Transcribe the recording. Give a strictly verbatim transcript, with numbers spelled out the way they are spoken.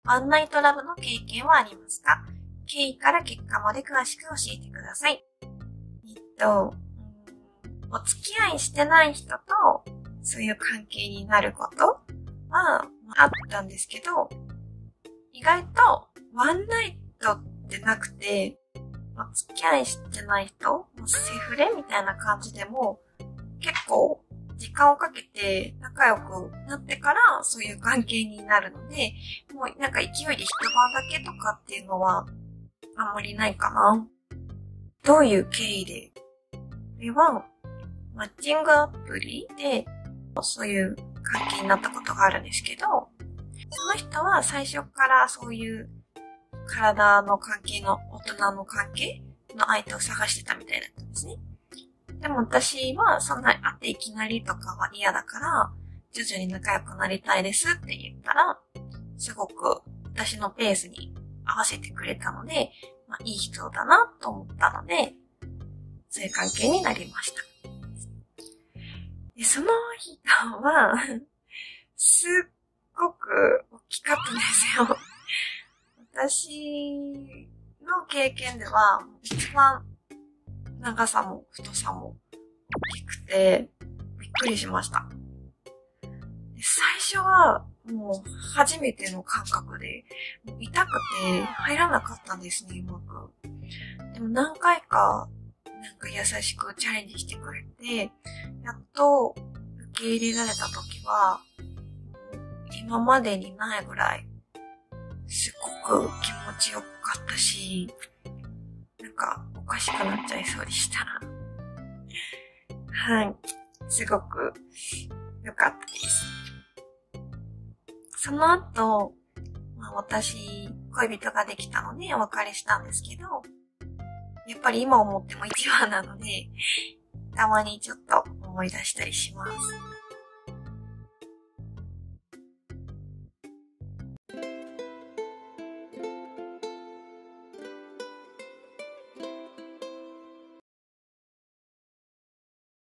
ワンナイトラブの経験はありますか？経緯から結果まで詳しく教えてください。えっと、お付き合いしてない人とそういう関係になることはあったんですけど、意外とワンナイトってなくて、お付き合いしてない人、セフレみたいな感じでも結構時間をかけて仲良くなってからそういう関係になるので、もうなんか勢いで一晩だけとかっていうのはあんまりないかな。どういう経緯で？これはマッチングアプリでそういう関係になったことがあるんですけど、その人は最初からそういう体の関係の大人の関係の相手を探してたみたいだったんですね。でも私はそんな会っていきなりとかは嫌だから、徐々に仲良くなりたいですって言ったら、すごく私のペースに合わせてくれたので、まあいい人だなと思ったので、そういう関係になりました。で、その人は、すっごく大きかったんですよ。私の経験では、一番長さも太さも大きくて、びっくりしました。で、最初は、もう初めての感覚で、もう痛くて入らなかったんですね、うまく。でも何回か、なんか優しくチャレンジしてくれて、やっと受け入れられた時は、今までにないぐらい、すごく気持ちよかったし、なんかおかしくなっちゃいそうでした。はい。すごく良かったです。その後、まあ、私、恋人ができたのでお別れしたんですけど、やっぱり今思っても一番なので、たまにちょっと思い出したりします。